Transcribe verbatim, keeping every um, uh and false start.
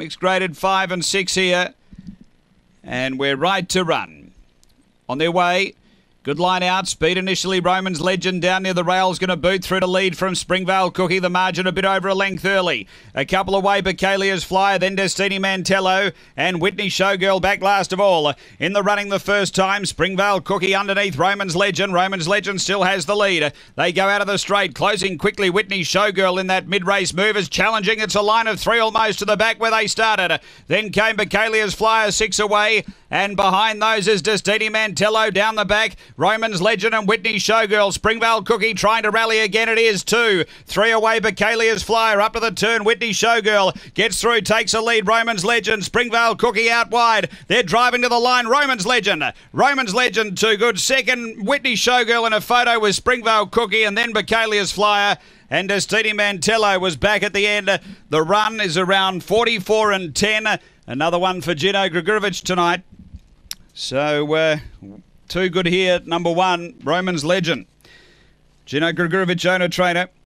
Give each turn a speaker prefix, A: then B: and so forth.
A: Mixed graded five and six here. And we're right to run. On their way. Good line out. Speed initially. Roman's Legend down near the rails. Going to boot through to lead from Springvale Cookie. The margin a bit over a length early. A couple away. Bacalia's Flyer. Then Destiny Mantello. And Whitney Showgirl back last of all. In the running the first time. Springvale Cookie underneath Roman's Legend. Roman's Legend still has the lead. They go out of the straight. Closing quickly. Whitney Showgirl in that mid-race move is challenging. It's a line of three almost to the back where they started. Then came Bacalia's Flyer six away. And behind those is Destiny Mantello down the back. Roman's Legend and Whitney Showgirl. Springvale Cookie trying to rally again. It is two. Three away. Bacalia's Flyer up to the turn. Whitney Showgirl gets through, takes a lead. Roman's Legend. Springvale Cookie out wide. They're driving to the line. Roman's Legend. Roman's Legend too good. Second, Whitney Showgirl in a photo with Springvale Cookie and then Bacalia's Flyer. And Destiny Mantello was back at the end. The run is around forty-four and ten. Another one for Gino Grigorovic tonight. So, uh, too good here. Number one, Roman's Legend. Gino Grigorovic, owner trainer.